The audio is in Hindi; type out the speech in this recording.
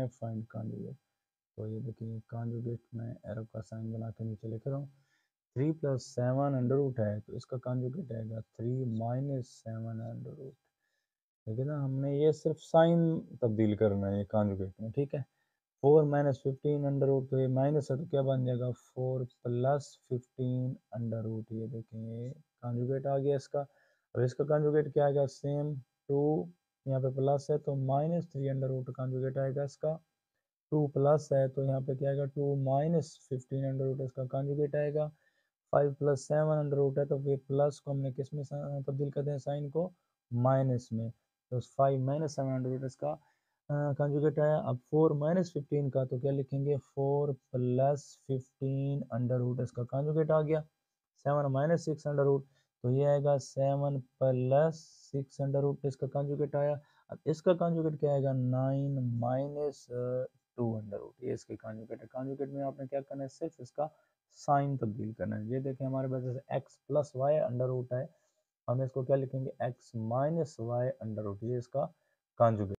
Find conjugate. तो ये देखिए कॉन्जुगेट में एरो का साइन बना के नीचे लिख रहा हूँ। 3 + 7 अंडर रूट है तो इसका कॉन्जुगेट आएगा 3 - 7 अंडर रूट। ठीक है ना, हमने ये सिर्फ साइन तब्दील करना है ये कॉन्जुगेट में। ठीक है, 4 - 15 अंडर रूट, तो ये माइनस है तो क्या बन जाएगा 4 + 15 अंडर रूट। ये देखें ये कॉन्जुगेट आ गया इसका। और इसका कॉन्जुगेट क्या आएगा सेम 2, यहाँ पे प्लस है तो -3 अंडर रूट कॉन्जुगेट आएगा इसका। 2 प्लस है तो यहाँ पे क्या आएगा 2 - 15 अंडर रूट इसका कॉन्जुगेट आएगा। 5 + 7 अंडर रूट है तो फिर प्लस को हमने किस में तब्दील कर दें साइन को माइनस में, तो 5 - 7 अंडर रूट इसका कॉन्जुगेट आया। अब 4 - 15 का तो क्या लिखेंगे 4 + 15 अंडर रूट इसका कॉन्जुगेट आ गया। 7 - 6 अंडर रूट तो ये आएगा 7 + 6 अंडर रूट इसका कॉन्जुगेट आया। अब इसका कॉन्जुगेट क्या आएगा 9 - 2 अंडर रूट, ये इसके कॉन्जुगेट है। कॉन्जुगेट में आपने क्या करना है सिर्फ इसका साइन तब्दील करना है। ये देखें हमारे पास जैसे x + y अंडर रूट है, हम इसको क्या लिखेंगे x - y अंडर रूट, ये इसका कॉन्जुगेट।